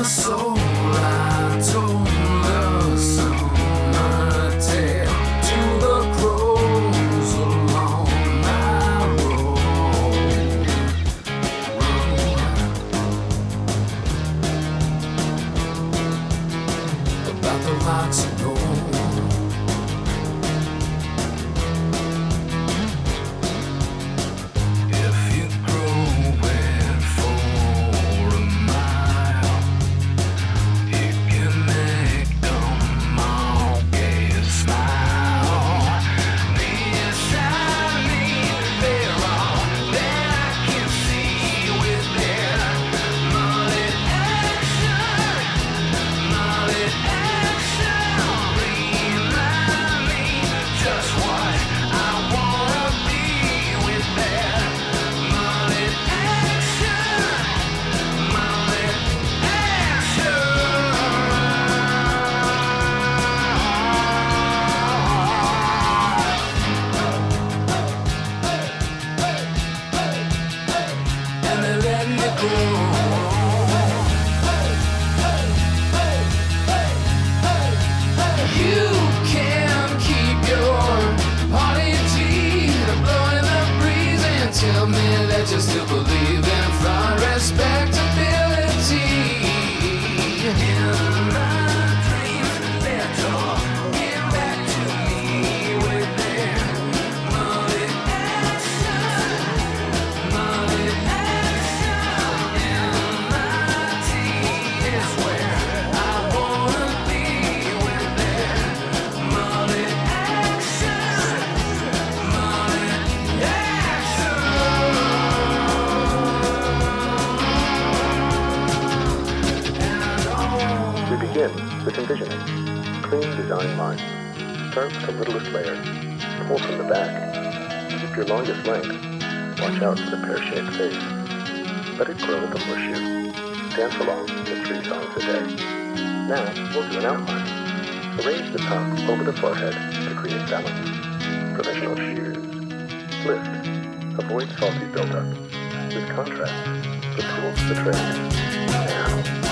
soul, I told her summer tale to the crows along my road. About the rocks of gold. Tell me that you still believe in front respectability. In my dreams, they're talking back to me with their mullet action, mullet action. In my tea is where I wanna be with their mullet action, mullet action. We begin with envisioning. Clean design lines. Start with the littlest layer. Pull from the back. Keep your longest length. Watch out for the pear-shaped face. Let it grow with a horseshoe. Dance along to 3 songs a day. Now, we'll do an outline. Arrange the top over the forehead to create balance. Professional shoes. Lift. Avoid salty buildup. With contrast, the tools of the trade. Now.